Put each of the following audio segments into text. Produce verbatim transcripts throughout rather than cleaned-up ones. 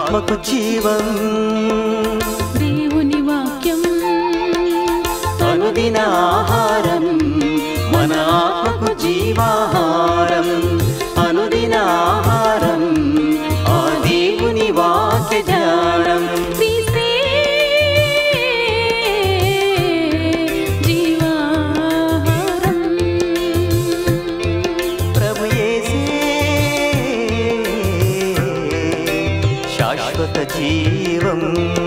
ఆత్మకు జీవం దేవుని వాక్యం అనుదిన ఆహారం మన ఆత్మకు జీవాహారం అనుదిన ఆహారం ఆ దేవుని వాక్య ధ్యానం క్రీస్తే జీవాహారం ప్రభు యేసే శాశ్వత జీవం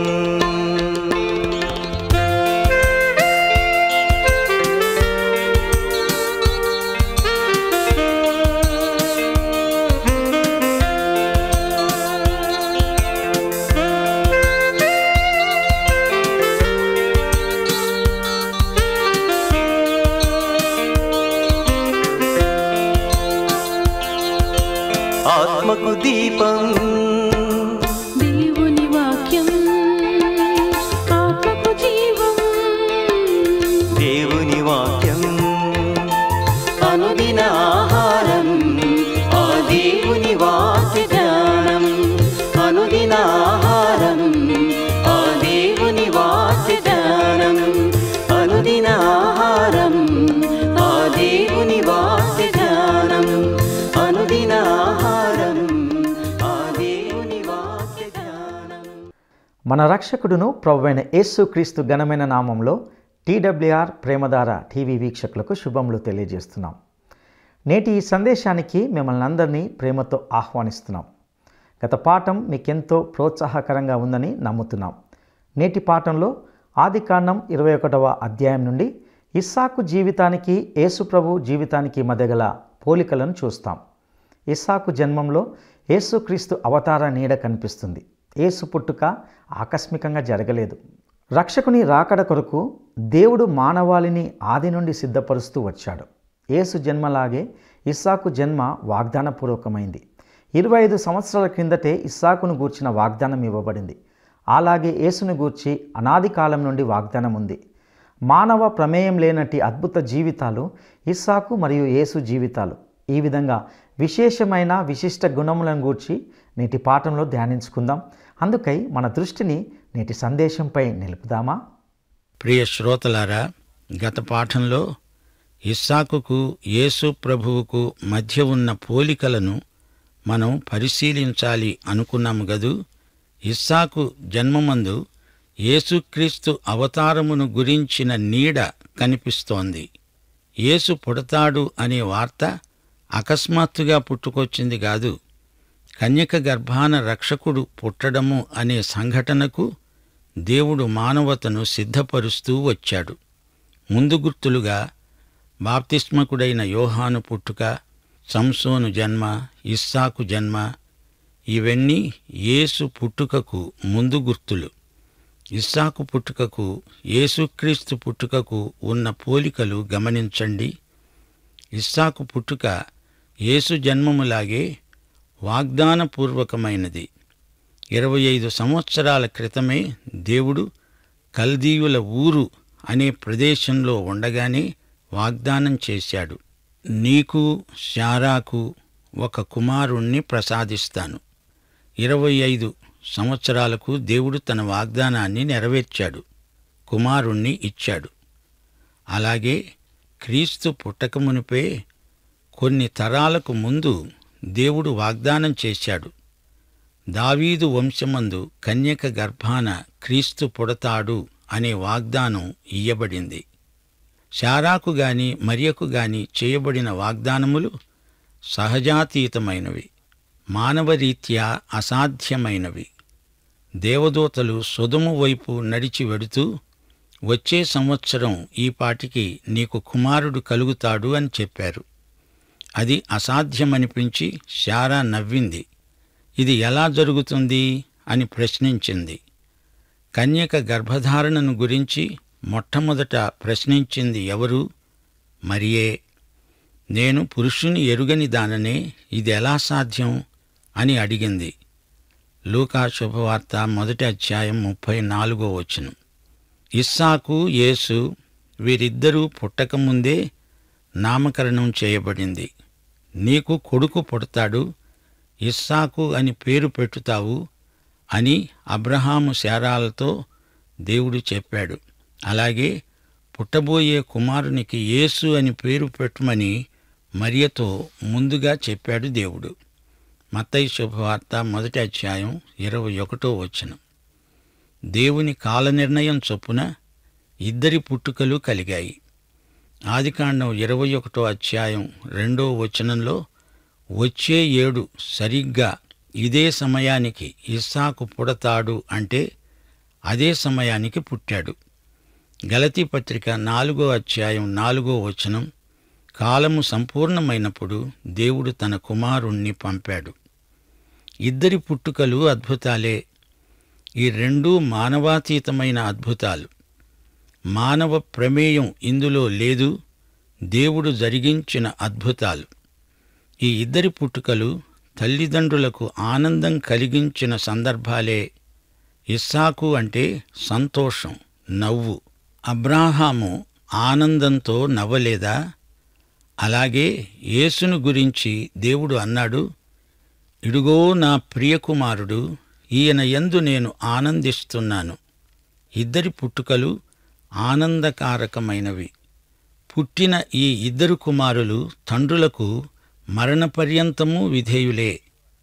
ఆత్మకు దీపం దేవుని వాక్యం ఆత్మకు జీవం దేవుని వాక్యం అనుదిన ఆహారం ఆ దేవుని వాక్య ధ్యానం అనుదిన ఆహారం ఆ దేవుని వాక్య ధ్యానం అనుదిన ఆహారం ఆ దేవుని వాక్య ధ్యానం అనుదిన ఆహారం ఆ దేవుని వాక్య ధ్యానం. మన రక్షకుడును ప్రభువైన యేసుక్రీస్తు ఘనమైన నామంలో టీడబ్ల్యూఆర్ ప్రేమధార టీవీ వీక్షకులకు శుభములు తెలియజేస్తున్నాం. నేటి ఈ సందేశానికి మిమ్మల్ని అందరినీ ప్రేమతో ఆహ్వానిస్తున్నాం. గత పాఠం మీకెంతో ప్రోత్సాహకరంగా ఉందని నమ్ముతున్నాం. నేటి పాఠంలో ఆదికాండం ఇరవై ఒకటవ అధ్యాయం నుండి ఇస్సాకు జీవితానికి యేసుప్రభు జీవితానికి మధ్య గల పోలికలను చూస్తాం. ఇస్సాకు జన్మంలో యేసుక్రీస్తు అవతార నీడ కనిపిస్తుంది. యేసు పుట్టుక ఆకస్మికంగా జరగలేదు. రక్షకుని రాకడ కొరకు దేవుడు మానవాళిని ఆది నుండి సిద్ధపరుస్తూ వచ్చాడు. యేసు జన్మలాగే ఇస్సాకు జన్మ వాగ్దానపూర్వకమైంది. ఇరవై ఐదు సంవత్సరాల క్రిందటే ఇస్సాకును గూర్చిన వాగ్దానం ఇవ్వబడింది. అలాగే యేసును గూర్చి అనాది కాలం నుండి వాగ్దానం ఉంది. మానవ ప్రమేయం లేనట్టి అద్భుత జీవితాలు ఇస్సాకు మరియు యేసు జీవితాలు. ఈ విధంగా విశేషమైన విశిష్ట గుణములను గూర్చి నేటి పాఠంలో ధ్యానించుకుందాం. అందుకై మన దృష్టిని నేటి సందేశంపై నిలుపుదామా? ప్రియ శ్రోతలారా, గత పాఠంలో ఇస్సాకుకు యేసు ప్రభువుకు మధ్య ఉన్న పోలికలను మనం పరిశీలించాలి అనుకున్నాము గదూ. ఇస్సాకు జన్మమందు యేసుక్రీస్తు అవతారమును గురించిన నీడ కనిపిస్తోంది. యేసు పుడతాడు అనే వార్త అకస్మాత్తుగా పుట్టుకొచ్చింది కాదు. కన్యక గర్భాన రక్షకుడు పుట్టడము అనే సంఘటనకు దేవుడు మానవతను సిద్ధపరుస్తూ వచ్చాడు. ముందు గుర్తులుగా బాప్తిస్మకుడైన యోహాను పుట్టుక, సంసోను జన్మ, ఇస్సాకు జన్మ ఇవన్నీ యేసు పుట్టుకకు ముందు గుర్తులు. ఇస్సాకు పుట్టుకకు యేసుక్రీస్తు పుట్టుకకు ఉన్న పోలికలు గమనించండి. ఇస్సాకు పుట్టుక యేసు జన్మములాగే వాగ్దానపూర్వకమైనది. ఇరవై ఐదు సంవత్సరాల క్రితమే దేవుడు కల్దీయుల ఊరు అనే ప్రదేశంలో ఉండగానే వాగ్దానం చేశాడు. నీకు శారాకు ఒక కుమారుణ్ణి ప్రసాదిస్తాను. ఇరవై ఐదు సంవత్సరాలకు దేవుడు తన వాగ్దానాన్ని నెరవేర్చాడు, కుమారుణ్ణి ఇచ్చాడు. అలాగే క్రీస్తు పుట్టకమునిపే కొన్ని తరాలకు ముందు దేవుడు వాగ్దానం చేశాడు. దావీదు వంశమందు కన్యక గర్భాన క్రీస్తు పుడతాడు అనే వాగ్దానం ఇయ్యబడింది. శారాకు గాని మరియకు గాని చేయబడిన వాగ్దానములు సహజాతీతమైనవి, మానవరీత్యా అసాధ్యమైనవి. దేవదూతలు సొదొము వైపు నడిచి వెడుతూ, వచ్చే సంవత్సరం ఈ పాటికి నీకు కుమారుడు కలుగుతాడు అని చెప్పారు. అది అసాధ్యమనిపించి శారా నవ్వింది. ఇది ఎలా జరుగుతుంది అని ప్రశ్నించింది. కన్యక గర్భధారణను గురించి మొట్టమొదట ప్రశ్నించింది ఎవరు? మరియే. నేను పురుషుని ఎరుగని దాననే, ఇది ఎలా సాధ్యం అని అడిగింది. లూకా శుభవార్త మొదటి అధ్యాయం ముప్పై నాలుగో వచనం. ఇస్సాకు యేసు వీరిద్దరూ పుట్టకముందే నామకరణం చేయబడింది. నీకు కొడుకు పుడతాడు, ఇస్సాకు అని పేరు పెట్టుతావు, అని అబ్రహాము శారాలతో దేవుడు చెప్పాడు. అలాగే పుట్టబోయే కుమారునికి యేసు అని పేరు పెట్టమని మరియతో ముందుగా చెప్పాడు దేవుడు. మత్తయి శుభవార్త మొదటి అధ్యాయం ఇరవై ఒకటో వచనం. దేవుని కాలనిర్ణయం చొప్పున ఇద్దరి పుట్టుకలు కలిగాయి. ఆదికాండం ఇరవై ఒకటో అధ్యాయం రెండో వచనంలో వచ్చే ఏడు సరిగ్గా ఇదే సమయానికి ఇస్సాకు పుడతాడు అంటే అదే సమయానికి పుట్టాడు. గలతీ పత్రిక నాలుగో అధ్యాయం నాలుగో వచనం కాలము సంపూర్ణమైనప్పుడు దేవుడు తన కుమారుణ్ణి పంపాడు. ఇద్దరి పుట్టుకలు అద్భుతాలే. ఈ రెండూ మానవాతీతమైన అద్భుతాలు. మానవ ప్రమేయం ఇందులో లేదు, దేవుడు జరిగించిన అద్భుతాలు. ఈ ఇద్దరి పుట్టుకలు తల్లిదండ్రులకు ఆనందం కలిగించిన సందర్భాలే. ఇస్సాకు అంటే సంతోషం, నవ్వు. అబ్రాహాము ఆనందంతో నవ్వలేదా? అలాగే యేసును గురించి దేవుడు అన్నాడు, ఇడుగో నా ప్రియకుమారుడు, ఈయన యందు నేను ఆనందిస్తున్నాను. ఇద్దరి పుట్టుకలు ఆనందకారకమైనవి. పుట్టిన ఈ ఇద్దరు కుమారులు తండ్రులకు మరణపర్యంతమూ విధేయులే.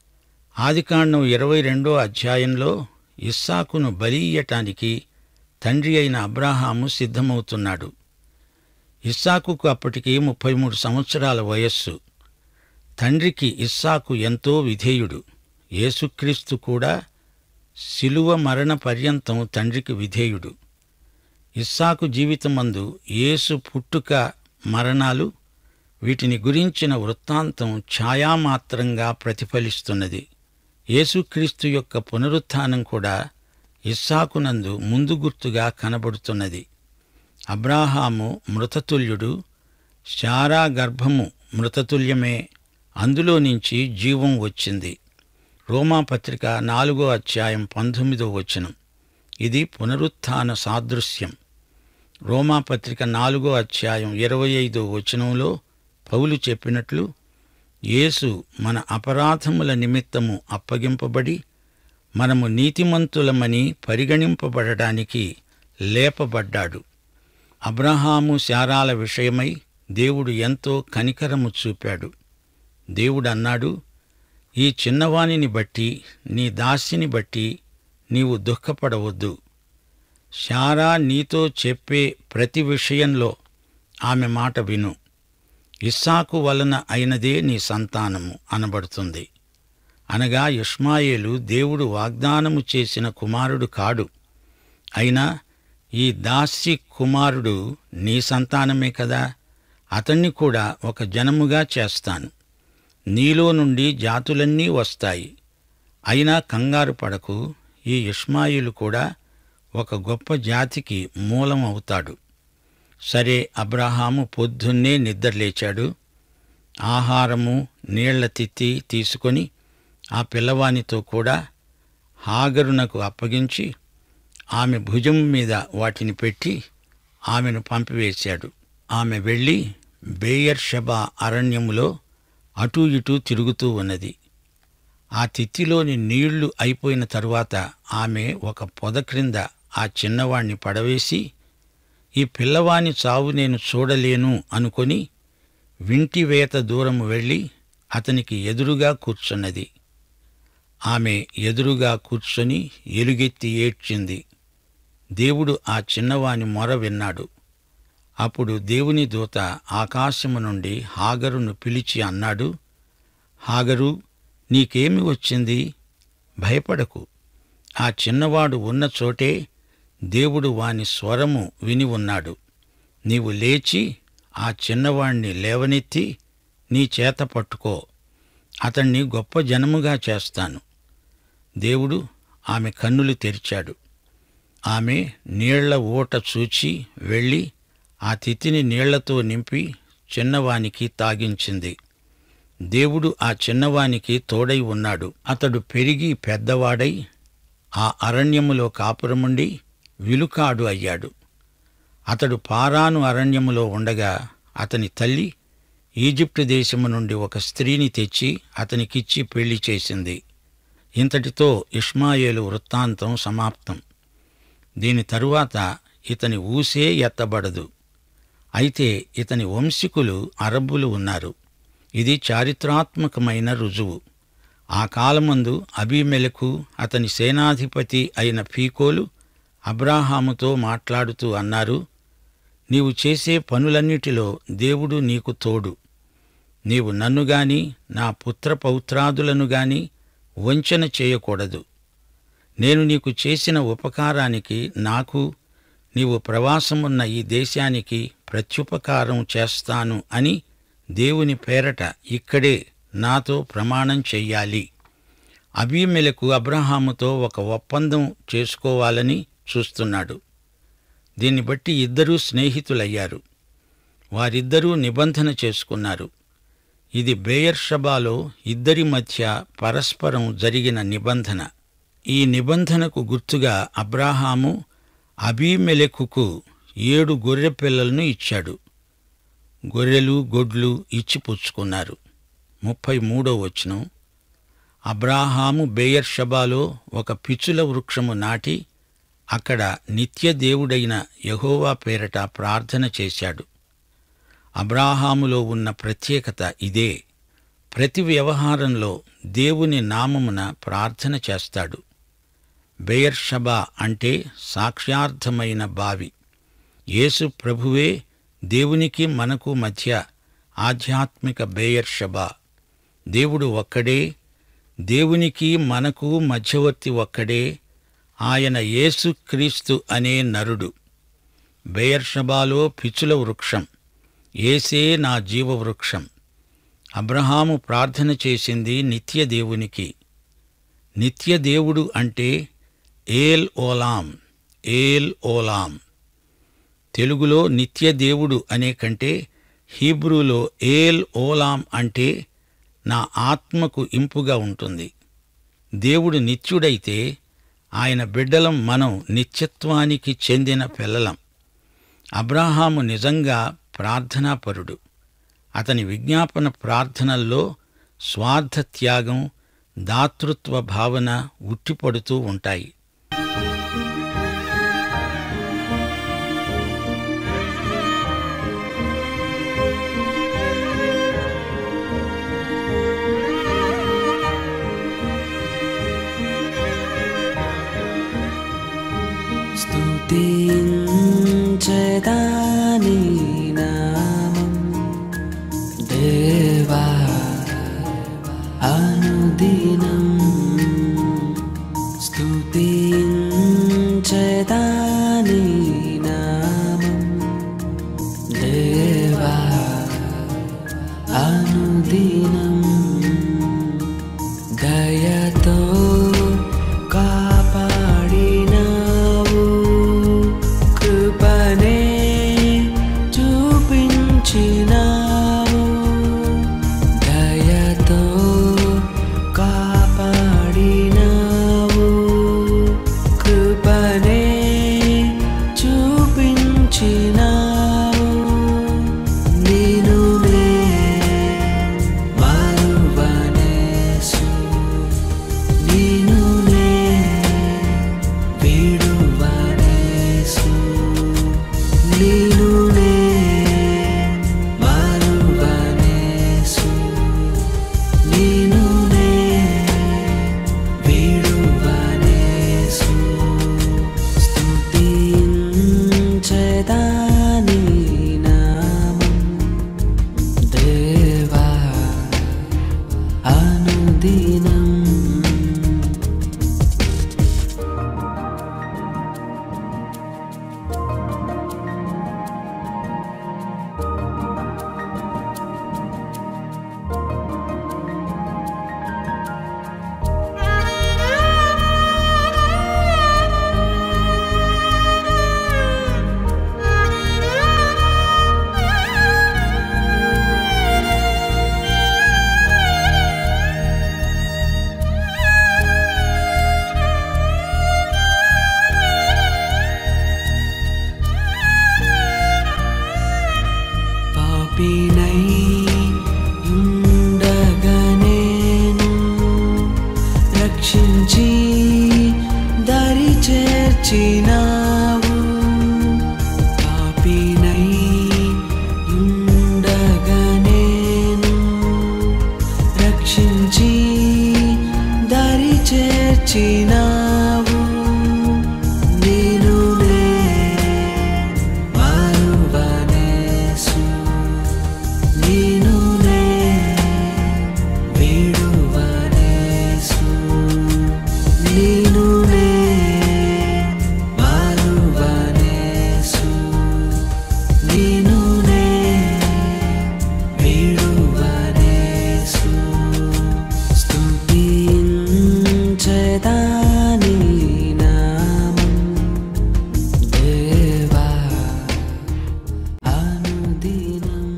ఆదికాండం ఇరవై రెండో అధ్యాయంలో ఇస్సాకును బలియ్యటానికి తండ్రి అయిన అబ్రాహాము సిద్ధమవుతున్నాడు. ఇస్సాకుకు అప్పటికి ముప్పై మూడు సంవత్సరాల వయస్సు. తండ్రికి ఇస్సాకు ఎంతో విధేయుడు. యేసుక్రీస్తు కూడా శిలువ మరణ పర్యంతం తండ్రికి విధేయుడు. ఇస్సాకు జీవితమందు యేసు పుట్టుక, మరణాలు, వీటిని గురించిన వృత్తాంతం ఛాయామాత్రంగా ప్రతిఫలిస్తున్నది. యేసుక్రీస్తు యొక్క పునరుత్థానం కూడా ఇస్సాకునందు ముందు గుర్తుగా కనబడుతున్నది. అబ్రాహాము మృతతుల్యుడు, శారా గర్భము మృతతుల్యమే, అందులో నుంచి జీవం వచ్చింది. రోమాపత్రిక నాలుగో అధ్యాయం పంతొమ్మిదో వచనం. ఇది పునరుత్థాన సాదృశ్యం. రోమాపత్రిక నాలుగో అధ్యాయం ఇరవై ఐదో వచనంలో పౌలు చెప్పినట్లు యేసు మన అపరాధముల నిమిత్తము అప్పగింపబడి మనము నీతిమంతులమని పరిగణింపబడడానికి లేపబడ్డాడు. అబ్రహాము శారాల విషయమై దేవుడు ఎంతో కనికరము చూపాడు. దేవుడన్నాడు, ఈ చిన్నవానిని బట్టి, నీ దాసిని బట్టి నీవు దుఃఖపడవద్దు. శారా నీతో చెప్పే ప్రతి విషయంలో ఆమె మాట విను. ఇస్సాకు వలన అయినదే నీ సంతానము అనబడుతుంది. అనగా ఇష్మాయేలు దేవుడు వాగ్దానము చేసిన కుమారుడు కాడు. అయినా ఈ దాసి కుమారుడు నీ సంతానమే కదా, అతన్ని కూడా ఒక జనముగా చేస్తాను. నీలో నుండి జాతులన్నీ వస్తాయి. అయినా కంగారు పడకు, ఈ ఇష్మాయేలు కూడా ఒక గొప్ప జాతికి మూలం అవుతాడు. సరే, అబ్రహాము పొద్దున్నే నిద్రలేచాడు. ఆహారము, నీళ్ల తిత్తి తీసుకొని ఆ పిల్లవానితో కూడా హాగరునకు అప్పగించి ఆమె భుజం మీద వాటిని పెట్టి ఆమెను పంపివేశాడు. ఆమె వెళ్ళి బేయర్షెబా అరణ్యములో అటూ ఇటూ తిరుగుతూ ఉన్నది. ఆ తిత్తిలోని నీళ్లు అయిపోయిన తరువాత ఆమె ఒక పొద క్రింద ఆ చిన్నవాణ్ణి పడవేసి, ఈ పిల్లవాని చావు నేను చూడలేను అనుకొని వింటివేత దూరము వెళ్ళి అతనికి ఎదురుగా కూర్చున్నది. ఆమె ఎదురుగా కూర్చొని ఎలుగెత్తి ఏడ్చింది. దేవుడు ఆ చిన్నవాని మొర విన్నాడు. అప్పుడు దేవుని దూత ఆకాశము నుండి హాగరును పిలిచి అన్నాడు, హాగరు, నీకేమి వచ్చింది? భయపడకు. ఆ చిన్నవాడు ఉన్న చోటే దేవుడు వాని స్వరము విని ఉన్నాడు. నీవు లేచి ఆ చిన్నవాణ్ణి లేవనెత్తి నీ చేత పట్టుకో. అతణ్ణి గొప్ప జనముగా చేస్తాను. దేవుడు ఆమె కన్నులు తెరిచాడు. ఆమె నీళ్ల ఊట చూచి వెళ్ళి ఆ తిత్తిని నీళ్లతో నింపి చిన్నవానికి తాగించింది. దేవుడు ఆ చిన్నవానికి తోడై ఉన్నాడు. అతడు పెరిగి పెద్దవాడై ఆ అరణ్యములో కాపురముండి విలుకాడు అయ్యాడు. అతడు పారాను అరణ్యములో ఉండగా అతని తల్లి ఈజిప్టు దేశము నుండి ఒక స్త్రీని తెచ్చి అతనికిచ్చి పెళ్లి చేసింది. ఇంతటితో ఇష్మాయేలు వృత్తాంతం సమాప్తం. దీని తరువాత ఇతని ఊసే ఎత్తబడదు. అయితే ఇతని వంశీకులు అరబ్బులు ఉన్నారు. ఇది చారిత్రాత్మకమైన రుజువు. ఆ కాలమందు అబీమెలెకు అతని సేనాధిపతి అయిన ఫీకోలు అబ్రాహాముతో మాట్లాడుతూ అన్నారు, నీవు చేసే పనులన్నిటిలో దేవుడు నీకు తోడు. నీవు నన్ను గాని నా పుత్రపౌత్రాదులను గాని వంచన చేయకూడదు. నేను నీకు చేసిన ఉపకారానికి నాకు, నీవు ప్రవాసమున్న ఈ దేశానికి ప్రత్యుపకారం చేస్తాను అని దేవుని పేరట ఇక్కడే నాతో ప్రమాణం చెయ్యాలి. అబీమెలెకు అబ్రహాముతో ఒక ఒప్పందం చేసుకోవాలని చూస్తున్నాడు. దీన్ని బట్టి ఇద్దరూ స్నేహితులయ్యారు. వారిద్దరూ నిబంధన చేసుకున్నారు. ఇది బెయర్షబాలో ఇద్దరి మధ్య పరస్పరం జరిగిన నిబంధన. ఈ నిబంధనకు గుర్తుగా అబ్రాహాము అబీమెలెకుకు ఏడు గొర్రె పిల్లలను ఇచ్చాడు. గొర్రెలు గొడ్లు ఇచ్చి పుచ్చుకున్నారు. ముప్పై మూడో వచనం, అబ్రాహాము బెయర్షబాలో ఒక పిచుల వృక్షము నాటి అక్కడ నిత్య దేవుడైన యెహోవా పేరట ప్రార్థన చేశాడు. అబ్రాహాములో ఉన్న ప్రత్యేకత ఇదే. ప్రతి వ్యవహారంలో దేవుని నామమున ప్రార్థన చేస్తాడు. బెయర్షబా అంటే సాక్ష్యార్థమైన బావి. యేసు ప్రభువే దేవునికి మనకు మధ్య ఆధ్యాత్మిక బెయర్షబా. దేవుడు ఒక్కడే, దేవునికి మనకు మధ్యవర్తి ఒక్కడే, ఆయన యేసుక్రీస్తు అనే నరుడు. బెయర్షబాలో పిచుల వృక్షం, యేసే నా జీవవృక్షం. అబ్రహాము ప్రార్థన చేసింది నిత్య దేవునికి. నిత్య దేవుడు అంటే ఏల్ ఓలాం, ఏల్ ఓలాం. తెలుగులో నిత్య దేవుడు అనే కంటే హీబ్రూలో ఏల్ ఓలాం అంటే నా ఆత్మకు ఇంపుగా ఉంటుంది. దేవుడు నిత్యుడైతే ఆయన బిడ్డలం మనం నిత్యత్వానికి చెందిన పిల్లలం. అబ్రాహాము నిజంగా ప్రార్థనాపరుడు. అతని విజ్ఞాపన ప్రార్థనల్లో స్వార్థ త్యాగం, దాతృత్వ భావన ఉట్టిపడుతూ ఉంటాయి. స్తుతించెదాని నామం దేవా అనుదినం, స్తుతించెదాని నామం దేవా అనుదినం. దయతో కాపాడినావు, కృపనే చూపించినావు. దయతో కాపాడినావు, కృపనే చేర్చినావు. పాపినై ఉండగా నేను రక్షించి దరి చేర్చినావు. నేను నే మరువనేసు, నేను నే విడువనేసు, నేను నే మరువనేసు, నేను నే విడువనేసు. స్తుతించెదాని నామం దేవా అనుదినం.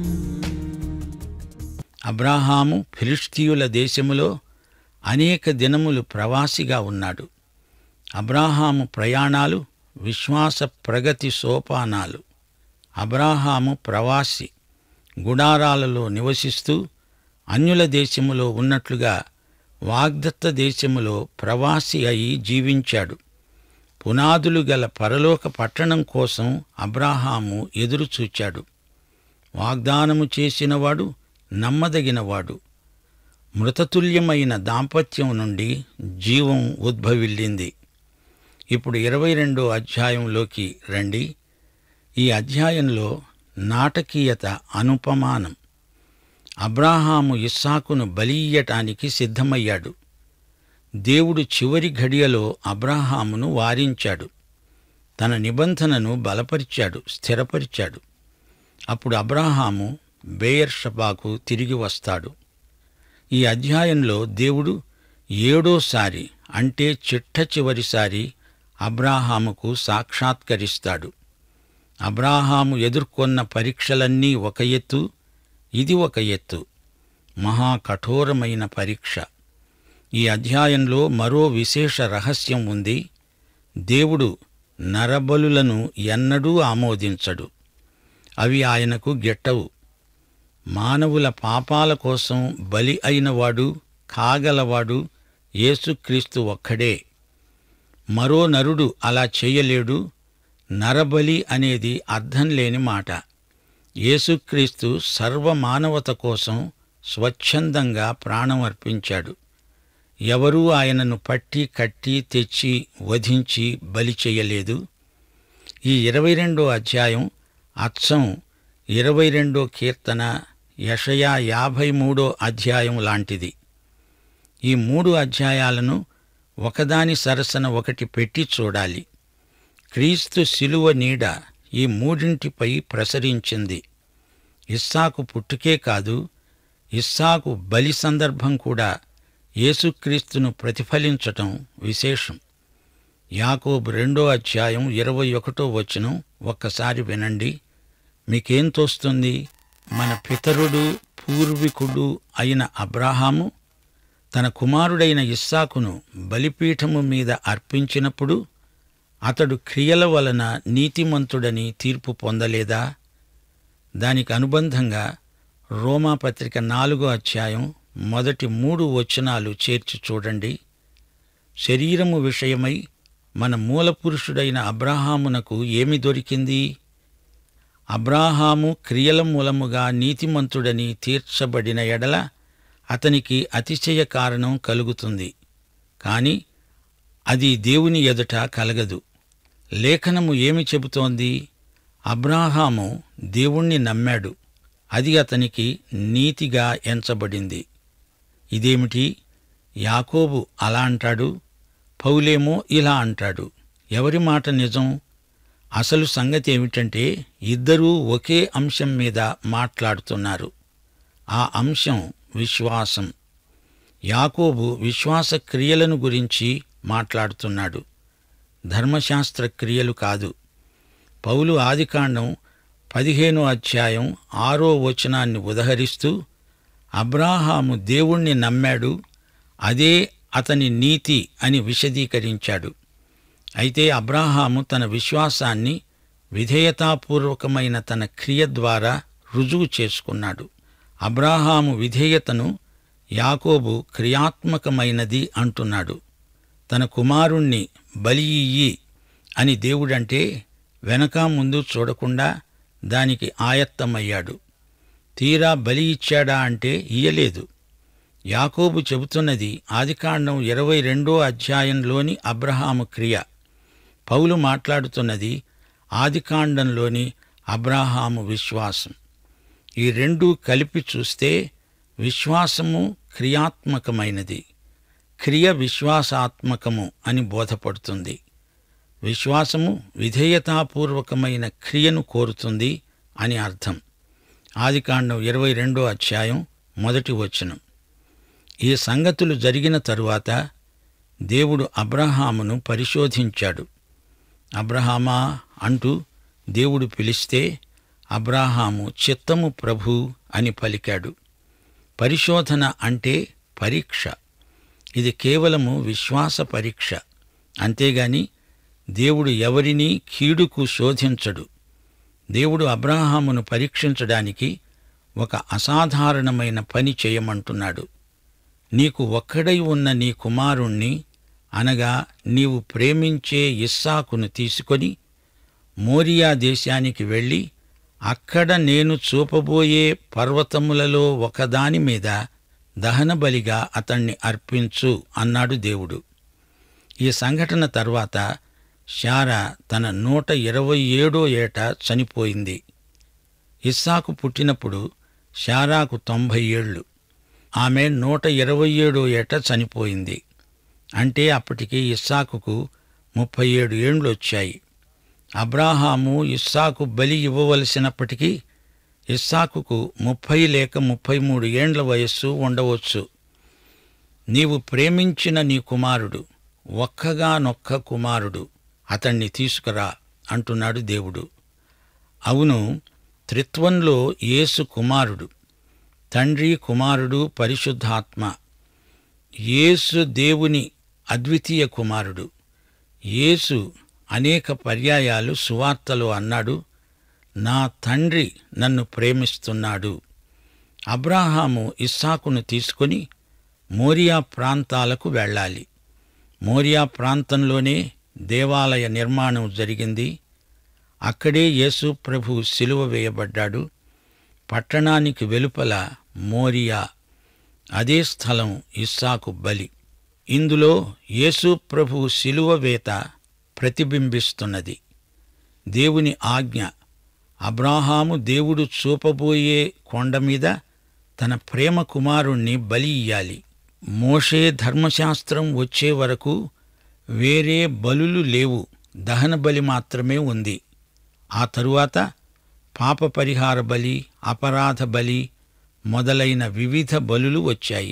అబ్రాహాము ఫిలిష్తీయుల దేశములో అనేక దినములు ప్రవాసిగా ఉన్నాడు. అబ్రాహాము ప్రయాణాలు విశ్వాస ప్రగతి సోపానాలు. అబ్రాహాము ప్రవాసి, గుడారాలలో నివసిస్తూ అన్యుల దేశములో ఉన్నట్లుగా వాగ్దత్త దేశములో ప్రవాసి అయి జీవించాడు. పునాదులు గల పరలోక పట్టణం కోసం అబ్రాహాము ఎదురుచూచాడు. వాగ్దానము చేసినవాడు నమ్మదగినవాడు. మృతతుల్యమైన దాంపత్యం నుండి జీవం ఉద్భవిల్లింది. ఇప్పుడు ఇరవై రెండో అధ్యాయంలోకి రండి. ఈ అధ్యాయంలో నాటకీయత అనుపమానం. అబ్రాహాము ఇస్సాకును బలియ్యటానికి సిద్ధమయ్యాడు. దేవుడు చివరి ఘడియలో అబ్రాహామును వారించాడు. తన నిబంధనను బలపరిచాడు, స్థిరపరిచాడు. అప్పుడు అబ్రాహాము బెయేర్షెబాకు తిరిగి వస్తాడు. ఈ అధ్యాయంలో దేవుడు ఏడోసారి, అంటే చిట్ట చివరిసారి అబ్రాహాముకు సాక్షాత్కరిస్తాడు. అబ్రాహాము ఎదుర్కొన్న పరీక్షలన్నీ ఒక ఎత్తు, ఇది ఒక ఎత్తు. మహా కఠోరమైన పరీక్ష. ఈ అధ్యాయంలో మరో విశేష రహస్యం ఉంది. దేవుడు నరబలులను ఎన్నడూ ఆమోదించడు. అవి ఆయనకు గిట్టవు. మానవుల పాపాల కోసం బలి అయినవాడు, కాగలవాడు యేసుక్రీస్తు ఒక్కడే. మరో నరుడు అలా చేయలేడు. నరబలి అనేది అర్థం లేని మాట. యేసుక్రీస్తు సర్వమానవత కోసం స్వచ్ఛందంగా ప్రాణం అర్పించాడు. ఎవరూ ఆయనను పట్టి కట్టి తెచ్చి వధించి బలి చెయ్యలేదు. ఈ ఇరవై రెండో అధ్యాయం అచ్చం ఇరవై రెండో కీర్తన, యెషయా యాభై మూడో అధ్యాయం లాంటిది. ఈ మూడు అధ్యాయాలను ఒకదాని సరసన ఒకటి పెట్టి చూడాలి. క్రీస్తు శిలువ నీడ ఈ మూడింటిపై ప్రసరించింది. ఇస్సాకు పుట్టుకే కాదు, ఇస్సాకు బలి సందర్భం కూడా యేసుక్రీస్తును ప్రతిఫలించటం విశేషం. యాకోబు రెండో అధ్యాయం ఇరవై ఒకటో వచనం ఒక్కసారి వినండి. మీకేం తోస్తుంది? మన పితరుడు పూర్వీకుడు అయిన అబ్రాహాము తన కుమారుడైన ఇస్సాకును బలిపీఠము మీద అర్పించినప్పుడు అతడు క్రియల వలన నీతిమంతుడని తీర్పు పొందలేదా? దానికి అనుబంధంగా రోమాపత్రిక నాలుగో అధ్యాయం మొదటి మూడు వచనాలు చేర్చి చూడండి. శరీరము విషయమై మన మూలపురుషుడైన అబ్రాహామునకు ఏమి దొరికింది? అబ్రాహాము క్రియల మూలముగా నీతిమంతుడని తీర్చబడిన ఎడల అతనికి అతిశయ కారణం కలుగుతుంది. కాని అది దేవుని ఎదుట కలగదు. లేఖనము ఏమి చెబుతోంది? అబ్రాహాము దేవుణ్ణి నమ్మాడు, అది అతనికి నీతిగా ఎంచబడింది. ఇదేమిటి? యాకోబు అలా అంటాడు, పౌలేమో ఇలా అంటాడు. ఎవరి మాట నిజం? అసలు సంగతి ఏమిటంటే ఇద్దరూ ఒకే అంశం మీద మాట్లాడుతున్నారు. ఆ అంశం విశ్వాసం. యాకోబు విశ్వాస క్రియలను గురించి మాట్లాడుతున్నాడు, ధర్మశాస్త్ర క్రియలు కాదు. పౌలు ఆదికాండం పదిహేనో అధ్యాయం ఆరో వచనాన్ని ఉదహరిస్తూ అబ్రాహాము దేవుణ్ణి నమ్మాడు, అదే అతని నీతి అని విశదీకరించాడు. అయితే అబ్రాహాము తన విశ్వాసాన్ని విధేయతాపూర్వకమైన తన క్రియ ద్వారా రుజువు చేసుకున్నాడు. అబ్రాహాము విధేయతను యాకోబు క్రియాత్మకమైనది అంటున్నాడు. తన కుమారుణ్ణి బలి ఇయ్యి అని దేవుడంటే వెనక ముందు చూడకుండా దానికి ఆయత్తమయ్యాడు. తీరా బలి ఇచ్చాడా అంటే ఇయ్యలేదు. యాకోబు చెబుతున్నది ఆదికాండం ఇరవై రెండో అధ్యాయంలోని అబ్రహాము క్రియ. పౌలు మాట్లాడుతున్నది ఆదికాండంలోని అబ్రహాము విశ్వాసం. ఈ రెండూ కలిపి చూస్తే విశ్వాసము క్రియాత్మకమైనది, క్రియ విశ్వాసాత్మకము అని బోధపడుతుంది. విశ్వాసము విధేయతాపూర్వకమైన క్రియను కోరుతుంది అని అర్థం. ఆదికాండం ఇరవై రెండో అధ్యాయం మొదటి వచనం. ఈ సంగతులు జరిగిన తరువాత దేవుడు అబ్రహామును పరిశోధించాడు. అబ్రహామా అంటూ దేవుడు పిలిస్తే అబ్రహాము చిత్తము ప్రభూ అని పలికాడు. పరిశోధన అంటే పరీక్ష. ఇది కేవలము విశ్వాస పరీక్ష. అంతేగాని దేవుడు ఎవరినీ కీడుకు శోధించడు. దేవుడు అబ్రహామును పరీక్షించడానికి ఒక అసాధారణమైన పని చేయమంటున్నాడు. నీకు ఒక్కడై ఉన్న నీ కుమారుణ్ణి, అనగా నీవు ప్రేమించే ఇస్సాకును తీసుకొని మోరియా దేశానికి వెళ్ళి అక్కడ నేను చూపబోయే పర్వతములలో ఒకదాని మీద దహనబలిగా అతణ్ణి అర్పించు అన్నాడు దేవుడు. ఈ సంఘటన తర్వాత శారా తన నూట ఇరవై ఏడో ఏట చనిపోయింది. ఇస్సాకు పుట్టినప్పుడు శారాకు తొంభై ఏళ్లు. ఆమె నూట ఇరవై ఏడో ఏట చనిపోయింది. అంటే అప్పటికి ఇస్సాకుకు ముప్పై ఏడు ఏండ్లొచ్చాయి. అబ్రాహాము ఇస్సాకు బలి ఇవ్వవలసినప్పటికీ ఇస్సాకుకు ముప్పై లేక ముప్పై మూడు ఏండ్ల వయస్సు ఉండవచ్చు. నీవు ప్రేమించిన నీ కుమారుడు, ఒక్కగానొక్క కుమారుడు, అతణ్ణి తీసుకురా అంటున్నాడు దేవుడు. అవును, త్రిత్వంలో యేసు కుమారుడు, తండ్రి, కుమారుడు, పరిశుద్ధాత్మ. యేసు దేవుని అద్వితీయ కుమారుడు. యేసు అనేక పర్యాయాలు సువార్తలో అన్నాడు, నా తండ్రి నన్ను ప్రేమిస్తున్నాడు. అబ్రాహాము ఇస్సాకును తీసుకొని మోరియా ప్రాంతాలకు వెళ్ళాలి. మోరియా ప్రాంతంలోనే దేవాలయ నిర్మాణం జరిగింది. అక్కడే యేసు ప్రభు సిలువ వేయబడ్డాడు. పట్టణానికి వెలుపల మోరియా, అదే స్థలం ఇస్సాకు బలి. ఇందులో యేసు ప్రభు సిలువ వేత ప్రతిబింబిస్తున్నది. దేవుని ఆజ్ఞ, అబ్రాహాము దేవుడు చూపబోయే కొండ మీద తన ప్రేమ కుమారుణ్ణి బలి ఇయ్యాలి. మోషే ధర్మశాస్త్రం వచ్చే వరకు వేరే బలులు లేవు, దహన బలి మాత్రమే ఉంది. ఆ తరువాత పాప పరిహార బలి, అపరాధ బలి మొదలైన వివిధ బలులు వచ్చాయి.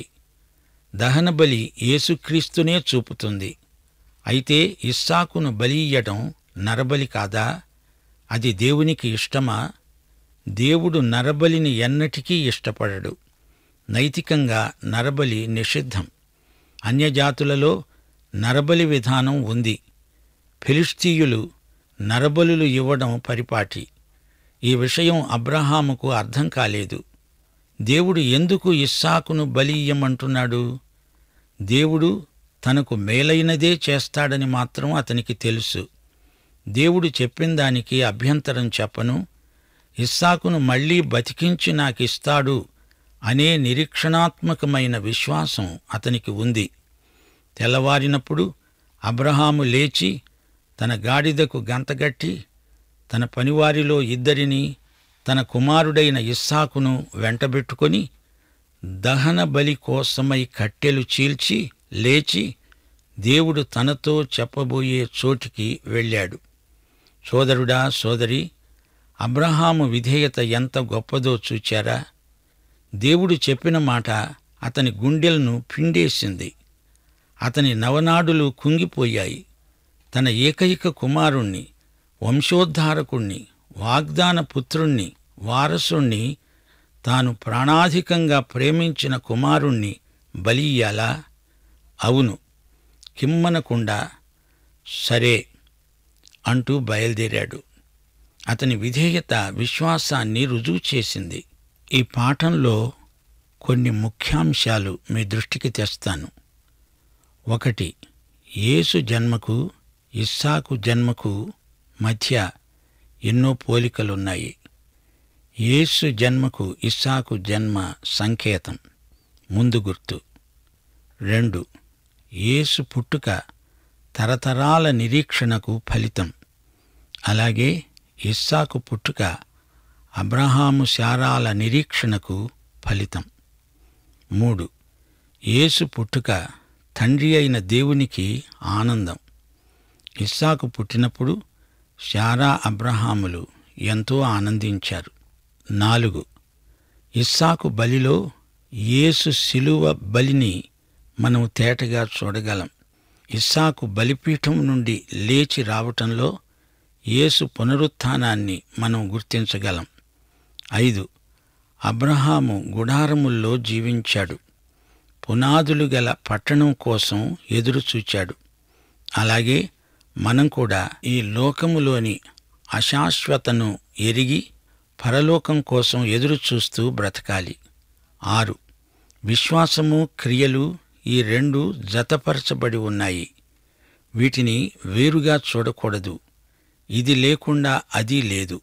దహన బలి యేసుక్రీస్తునే చూపుతుంది. అయితే ఇస్సాకును బలి ఇయ్యటం నరబలి కాదా? అది దేవునికి ఇష్టమా? దేవుడు నరబలిని ఎన్నటికీ ఇష్టపడడు. నైతికంగా నరబలి నిషిద్ధం. అన్యజాతులలో నరబలి విధానం ఉంది. ఫిలిష్తీయులు నరబలులు ఇవ్వడం పరిపాటి. ఈ విషయం అబ్రహాముకు అర్థం కాలేదు. దేవుడు ఎందుకు ఇస్సాకును బలి ఇయ్యమంటున్నాడు? దేవుడు తనకు మేలైనదే చేస్తాడని మాత్రం అతనికి తెలుసు. దేవుడు చెప్పిన దానికి అభ్యంతరం చెప్పను. ఇస్సాకును మళ్లీ బతికించి నాకిస్తాడు అనే నిరీక్షణాత్మకమైన విశ్వాసం అతనికి ఉంది. తెల్లవారినప్పుడు అబ్రహాము లేచి తన గాడిదకు గంతగట్టి తన పనివారిలో ఇద్దరిని, తన కుమారుడైన ఇస్సాకును వెంటబెట్టుకొని దహన బలి కోసమై కట్టెలు చీల్చి లేచి దేవుడు తనతో చెప్పబోయే చోటికి వెళ్ళాడు. సోదరుడా, సోదరి, అబ్రహాము విధేయత ఎంత గొప్పదో చూచారా? దేవుడు చెప్పిన మాట అతని గుండెలను పిండేసింది. అతని నవనాడులు కుంగిపోయాయి. తన ఏకైక కుమారుణ్ణి, వంశోద్ధారకుణ్ణి, వాగ్దాన పుత్రుణ్ణి, వారసుణ్ణి, తాను ప్రాణాధికంగా ప్రేమించిన కుమారుణ్ణి బలియ్యాలా? అవును, కిమ్మనకుండా సరే అంటూ బయలుదేరాడు. అతని విధేయత విశ్వాసాన్ని రుజువు చేసింది. ఈ పాఠంలో కొన్ని ముఖ్యాంశాలు మీ దృష్టికి తెస్తాను. ఒకటి, యేసు జన్మకు ఇస్సాకు జన్మకు మధ్య ఎన్నో పోలికలున్నాయి. యేసు జన్మకు ఇస్సాకు జన్మ సంకేతం, ముందు గుర్తు. రెండు, యేసు పుట్టుక తరతరాల నిరీక్షణకు ఫలితం. అలాగే ఇస్సాకు పుట్టుక అబ్రహాము శారాల నిరీక్షణకు ఫలితం. మూడు, యేసు పుట్టుక తండ్రి అయిన దేవునికి ఆనందం. ఇస్సాకు పుట్టినప్పుడు శారా అబ్రహాములు ఎంతో ఆనందించారు. నాలుగు, ఇస్సాకు బలిలో యేసు శిలువ బలిని మనం తేటగా చూడగలం. ఇస్సాకు బలిపీఠం నుండి లేచి రావటంలో యేసు పునరుత్థానాన్ని మనం గుర్తించగలం. ఐదు, అబ్రహాము గుడారముల్లో జీవించాడు. పునాదులు గల పట్టణం కోసం ఎదురుచూచాడు. అలాగే మనం కూడా ఈ లోకములోని అశాశ్వతను ఎరిగి పరలోకం కోసం ఎదురుచూస్తూ బ్రతకాలి. ఆరు, విశ్వాసము క్రియలు ఈ రెండు జతపరచబడి ఉన్నాయి. వీటిని వేరుగా చూడకూడదు. ఇది లేకుండా అది లేదు.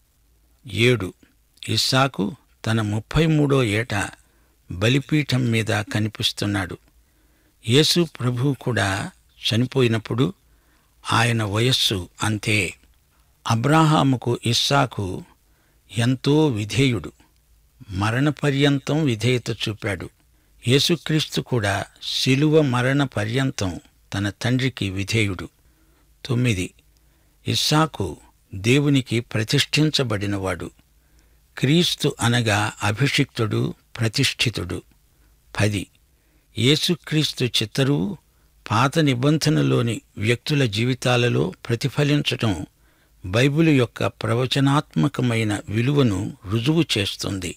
ఏడు, ఇస్సాకు తన ముప్పై మూడో ఏట బలిపీఠం మీద కనిపిస్తున్నాడు. యేసు ప్రభువు కూడా చనిపోయినప్పుడు ఆయన వయస్సు అంతే. అబ్రాహాముకు ఇస్సాకు ఎంతో విధేయుడు. మరణపర్యంతం విధేయత చూపాడు. యేసుక్రీస్తు కూడా శిలువ మరణ పర్యంతం తన తండ్రికి విధేయుడు. తొమ్మిది, ఇస్సాకు దేవునికి ప్రతిష్ఠించబడినవాడు. క్రీస్తు అనగా అభిషిక్తుడు, ప్రతిష్ఠితుడు. పది, యేసుక్రీస్తు చిత్తరువు పాత నిబంధనలోని వ్యక్తుల జీవితాలలో ప్రతిఫలించటం బైబిలు యొక్క ప్రవచనాత్మకమైన విలువను రుజువు చేస్తుంది.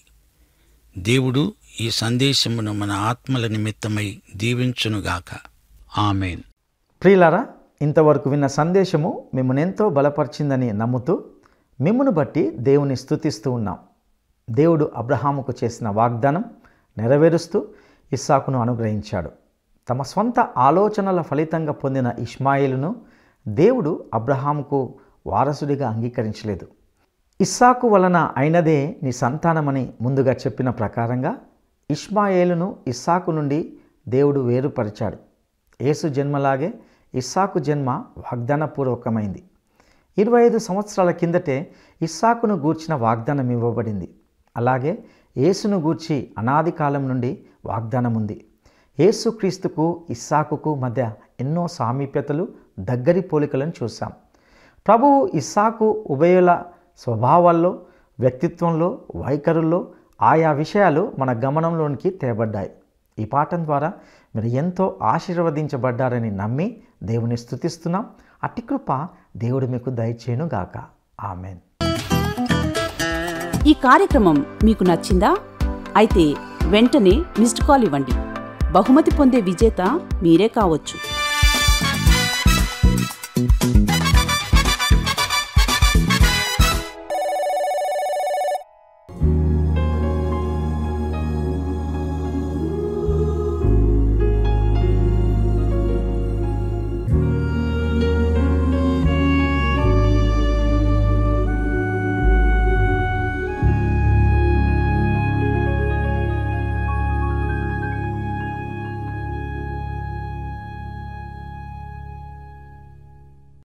దేవుడు ఈ సందేశమును మన ఆత్మల నిమిత్తమై దీవించునుగాక. ఆమేన్. ప్రియులారా, ఇంతవరకు విన్న సందేశము మిమ్మల్ని ఎంతో బలపరిచిందని నమ్ముతూ మిమ్మును బట్టి దేవుని స్తుతిస్తూ ఉన్నాం. దేవుడు అబ్రహాముకు చేసిన వాగ్దానం నెరవేరుస్తూ ఇస్సాకును అనుగ్రహించాడు. తమ స్వంత ఆలోచనల ఫలితంగా పొందిన ఇష్మాయేలును దేవుడు అబ్రహాముకు వారసుడిగా అంగీకరించలేదు. ఇస్సాకు వలన అయినదే నీ సంతానమని ముందుగా చెప్పిన ప్రకారంగా ఇష్మాయేలును ఇస్సాకు నుండి దేవుడు వేరుపరిచాడు. యేసు జన్మలాగే ఇస్సాకు జన్మ వాగ్దానపూర్వకమైంది. ఇరవై ఐదు సంవత్సరాల కిందటే ఇస్సాకును గూర్చిన వాగ్దానం ఇవ్వబడింది. అలాగే యేసును గూర్చి అనాది కాలం నుండి వాగ్దానం ఉంది. యేసుక్రీస్తుకు ఇస్సాకుకు మధ్య ఎన్నో సామీప్యతలు, దగ్గరి పోలికలను చూశాం. ప్రభువు ఇస్సాకు ఉభయుల స్వభావాల్లో, వ్యక్తిత్వంలో, వైఖరుల్లో ఆయా విషయాలు మన గమనంలోనికి తేబడ్డాయి. ఈ పాఠం ద్వారా మీరు ఎంతో ఆశీర్వదించబడ్డారని నమ్మి దేవుని స్తుతిస్తున్నాం. అట్టి కృప దేవుడు మీకు దయచేయునుగాక. ఆమెన్. ఈ కార్యక్రమం మీకు నచ్చిందా? అయితే వెంటనే మిస్డ్ కాల్ ఇవ్వండి. బహుమతి పొందే విజేత మీరే కావచ్చు.